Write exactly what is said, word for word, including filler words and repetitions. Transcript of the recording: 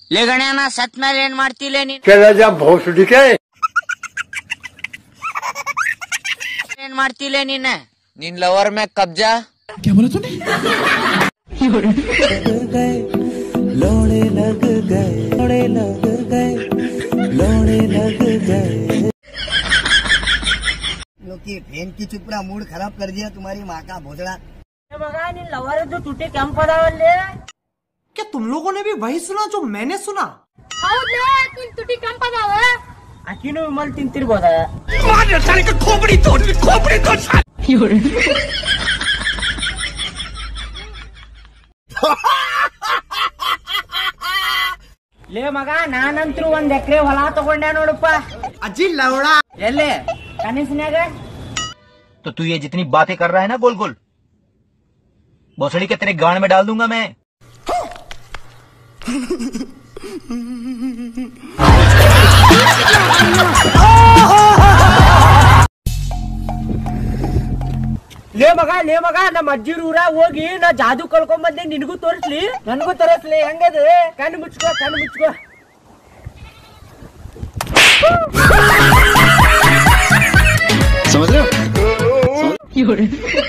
ಲೇ ಗಣ್ಯನ ಸತ್ ಮೇಲೆ ಏನ್ ಮಾಡ್ತಿಲ್ಲ ನೀನ್? ಏನ್ ಮಾಡ್ತಿಲ್ಲ ನೀನ್? ನಿನ್ ಲವರ್ ಮ್ಯಾಗ ಕಬ್ಜಾ लोड़े लग गए लोड़े लग गए लोड़े लग गए। लोग की फैन की चुपड़ा मूड खराब कर दिया तुम्हारी माँ का भोसड़ा। लवर जो टूटे कम पड़ावले क्या तुम लोगों ने भी वही सुना जो मैंने सुना? टूटी कम पड़ावे आखिनो मल ತಿಂತಿರಬಹುದ खोपड़ी तोड़ खोपड़ी तोड़। ಲೇ ಮಗ ನಾನಂತ್ರು ಒಂದ್ ಎಕರೆ ಹೊಲ ತಗೊಂಡೆ ನೋಡಪ್ಪ। अजी लवड़ा ಎಲ್ಲಿ ಕನಸಿನ್ಯಾಗ? तो तू ये जितनी बातें कर रहा है ना गोल गोल, भोसड़ी के तेरे गान में डाल दूंगा मैं। ಲೇ ಮಗ ಲೇ ಮಗ ನಮ್ಮ ಅಜ್ಜಿರ ಊರ ಹೋಗಿ ನಾ ಜಾದು ಕಳ್ಕೊಂಡ್ ಬಂದೆ, ನಿನಗೂ ತೋರಿಸ್ಲಿ ನನಗೂ ತೋರಿಸ್ಲಿ ಹೆಂಗದ? ಕಣ್ಣು ಮುಚ್ಕೋ ಕಣ್ಣು ಮುಚ್ಕೋ। समझ रहे हो?